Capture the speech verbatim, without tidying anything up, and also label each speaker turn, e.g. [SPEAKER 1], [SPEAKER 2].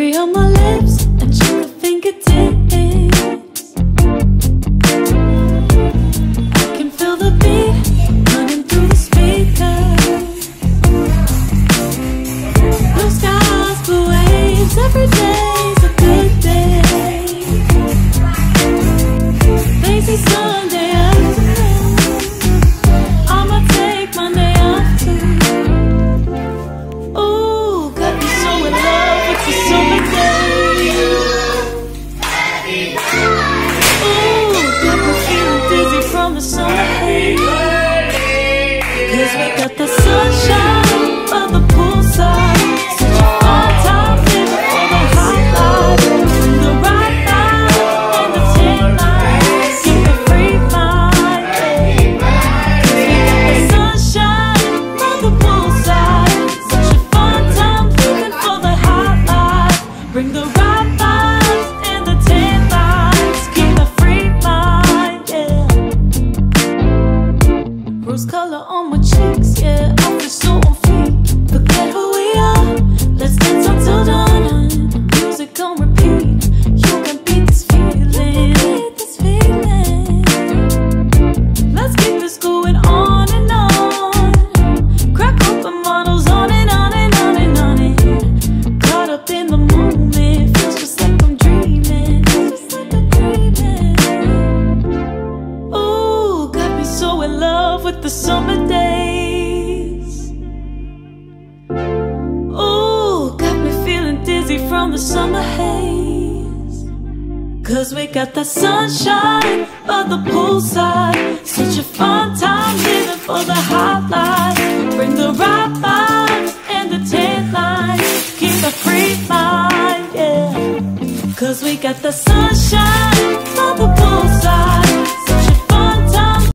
[SPEAKER 1] cherry on my lips and sugar fingertips. I can feel the beat running through the speakers. Blue skies, blue waves, every day's a good day. Lazy Sunday afternoon, I'ma take Monday off too. Ooh, got me so in love with the summer days. Ooh, got me feeling dizzy from the summer haze. Cause we got the sunshine by the poolside. Such a fun time living for the hot life. The right life and the ten lights. Keep a free mind, yeah. Cause we got the sunshine by the poolside. Such a fun time living for the hot life. Bring the right vibes and the ten lights. Keep a free mind, yeah. Rose color on my cheeks, yeah. I feel so on fleek. Forget who we are, let's dance until dawn. Music on repeat, you can beat this feeling. This feeling. Let's keep this going on and on. Crack open bottles on and on and on and on and caught up in the moment, feels just like I'm dreaming. Just like I'm dreaming. Ooh, got me so in love with the summer days. Ooh, got me feeling dizzy from the summer haze. Cause we got the sunshine by the poolside. Such a fun time living for the hot life. Bring the right vibes and the tan lines. Keep a free mind, yeah. Cause we got the sunshine